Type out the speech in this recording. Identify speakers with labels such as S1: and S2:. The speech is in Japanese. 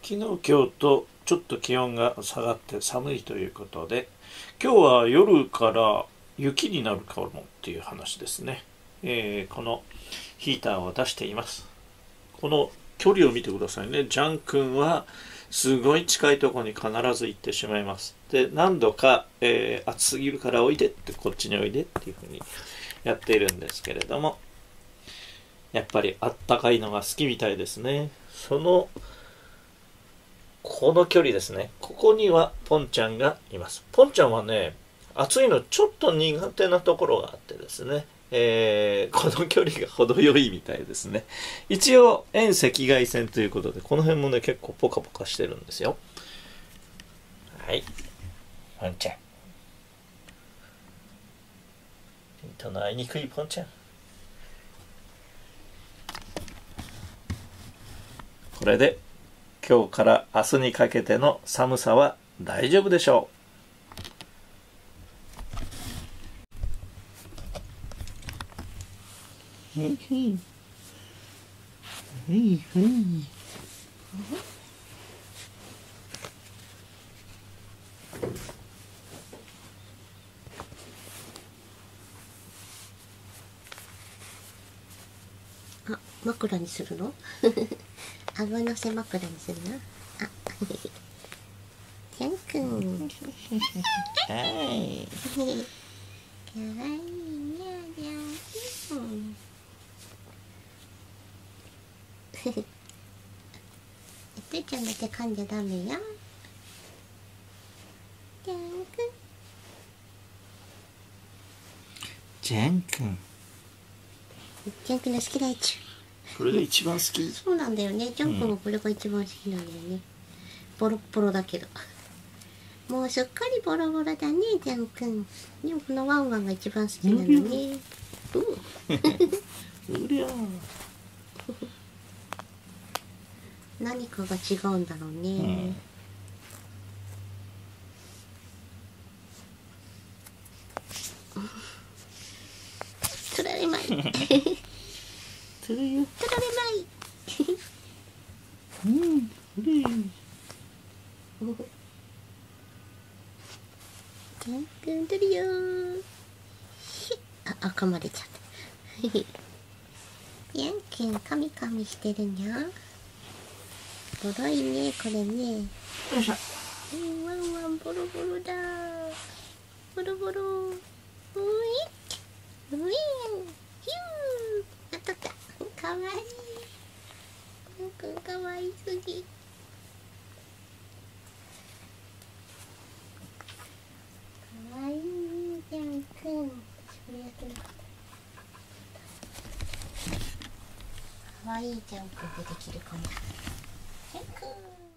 S1: 昨日今日とちょっと気温が下がって寒いということで、今日は夜から雪になるかもっていう話ですね。このヒーターを出しています。この距離を見てくださいね。ジャン君はすごい近いところに必ず行ってしまいます。で、何度か、暑すぎるからおいでってこっちにおいでっていうふうにやっているんですけれども、やっぱりあったかいのが好きみたいですね。この距離ですね。ここにはポンちゃんがいます。ポンちゃんはね、暑いのちょっと苦手なところがあってですね、この距離が程よいみたいですね。一応遠赤外線ということで、この辺もね結構ポカポカしてるんですよ。はい、ポンちゃん、人の会いにくいポンちゃん。これで今日から明日にかけての寒さは大丈夫でしょう。はいはいはいはい。
S2: あ、枕にするの？あごのせ枕にするの？あ、ジャン君。
S1: はい。
S2: かわいいね、ジャン君。てーちゃんだけ噛んじゃダメよ。ジャン君。
S1: ジャン君。
S2: ジャン君の好きなやつ。
S1: これが一番好き。
S2: そうなんだよね。ジャン君もこれが一番好きなんだよね。ボロッボロだけど。もうすっかりボロボロだね、ジャン君。でもこのワンワンが一番好きなのね。
S1: うりゃ
S2: 何かが違うんだろうね。つられまい。つられまい。
S1: うん、うり。
S2: ジャン君取るよー。あ、噛まれちゃった。ジャン君カミカミしてるにゃ。ボロいね、これね。
S1: よいしょ。
S2: ワンワンボロボロだ。ボロボロ。うい。ヒュー。あったった。かわいい。ジャン君かわいすぎ。かわいいね、ジャン君。それやってなかった。かわいいジャンプでできるかな。ジャン君。